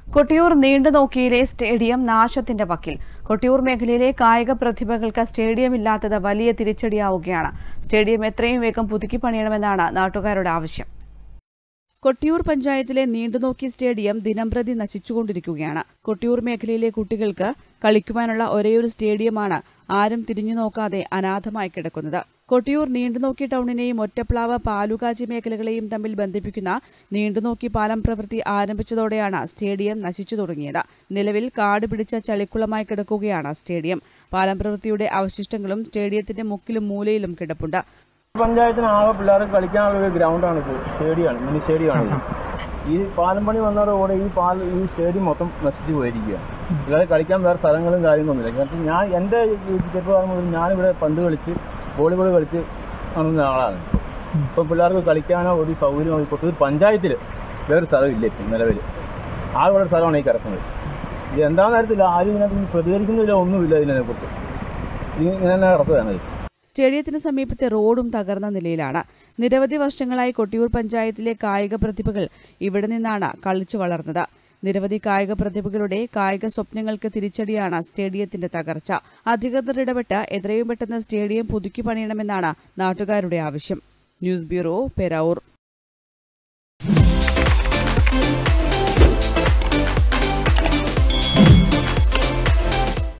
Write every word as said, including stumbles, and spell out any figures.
Kottiyoor നീണ്ടുനോക്കിയിലെ stadium നാശത്തിന്റെ വക്കിൽ. കൊട്ടിയൂർ മേഖലയിലെ കായിക പ്രതിഭകൾക്ക് സ്റ്റേഡിയം ഇല്ലാത്തത് വലിയ തിരിച്ചടിയാവുകയാണ്. സ്റ്റേഡിയം എത്രയും വേഗം പുതുക്കി പണിയണമെന്നാണ് നാട്ടുകാരുടെ ആവശ്യം. കൊട്ടിയൂർ പഞ്ചായത്തിലെ നീണ്ടുനോക്കി സ്റ്റേഡിയം ദിനംപ്രതി നശിച്ചുകൊണ്ടിരിക്കുകയാണ്. കൊട്ടിയൂർ മേഖലയിലെ കുട്ടികൾക്ക് കളിക്കുവാനുള്ള ഒരേയൊരു സ്റ്റേഡിയമാണ് ആരും തിരിഞ്ഞു നോക്കാതെ അനാഥമായി കിടക്കുന്നത്. കൊട്ടിയൂർ നീണ്ടുനോക്കി ടൗണിനെയും ഒറ്റപ്ലാവ് പാലുകാച്ചി മേഖലകളെയും തമ്മിൽ ബന്ധിപ്പിക്കുന്ന നീണ്ടുനോക്കി പാലം പ്രവൃത്തി ആരംഭിച്ചതോടെയാണ് സ്റ്റേഡിയം നശിച്ചു തുടങ്ങിയത്. നിലവിൽ കാട് പിടിച്ച ചളിക്കുളമായി കിടക്കുകയാണ് സ്റ്റേഡിയം. പാലം പ്രവൃത്തിയുടെ അവശിഷ്ടങ്ങളും സ്റ്റേഡിയത്തിന്റെ മുക്കിലും മൂലയിലും കിടപ്പുണ്ട്. പഞ്ചായത്തിന് ആകെ പിള്ളേർക്ക് കളിക്കാനുള്ള ഒരു ഗ്രൗണ്ടാണ് ഇത്, സ്റ്റേഡിയമാണ്, മിനി സ്റ്റേഡിയമാണ്. ഈ പാലം പണി വന്നതോടെ ഈ പാൽ ഈ സ്റ്റേഡിയം മൊത്തം നശിച്ചു പോയിരിക്കുകയാണ്. പിള്ളേർ കളിക്കാൻ വേറെ സ്ഥലങ്ങളും കാര്യങ്ങളൊന്നുമില്ല. കാരണം ഞാൻ എൻ്റെ ചെറുപ്പകാലം മുതൽ ഞാനിവിടെ പന്ത് കളിച്ച് വോളിബോൾ കളിച്ച് നടന്ന ആളാണ്. ഇപ്പോൾ പിള്ളേർക്ക് കളിക്കാനോ ഒരു സൗകര്യമോ കൊട്ടിയൂർ പഞ്ചായത്തിൽ വേറെ സ്ഥലമില്ല. ഇപ്പം നിലവിൽ ആകെ ഒരു സ്ഥലമാണ് ഈ കിടക്കുന്നത്. ഇത് എന്താണെന്ന് അറിയത്തില്ല, ആരും ഇതിനകത്ത് പ്രതികരിക്കുന്നില്ല, ഒന്നുമില്ല ഇതിനെക്കുറിച്ച്. ഇങ്ങനെ തന്നെ കിടക്കുകയാണ്. സ്റ്റേഡിയത്തിന് സമീപത്തെ റോഡും തകർന്ന നിലയിലാണ്. നിരവധി വർഷങ്ങളായി കൊട്ടിയൂർ പഞ്ചായത്തിലെ കായിക പ്രതിഭകൾ ഇവിടെ നിന്നാണ് കളിച്ചു വളർന്നത്. നിരവധി കായിക പ്രതിഭകളുടെ കായിക സ്വപ്നങ്ങൾക്ക് തിരിച്ചടിയാണ് സ്റ്റേഡിയത്തിന്റെ തകർച്ച. അധികൃതർ ഇടപെട്ട് എത്രയും പെട്ടെന്ന് സ്റ്റേഡിയം പുതുക്കി പണിയണമെന്നാണ് നാട്ടുകാരുടെ ആവശ്യം. News bureau, Peravoor.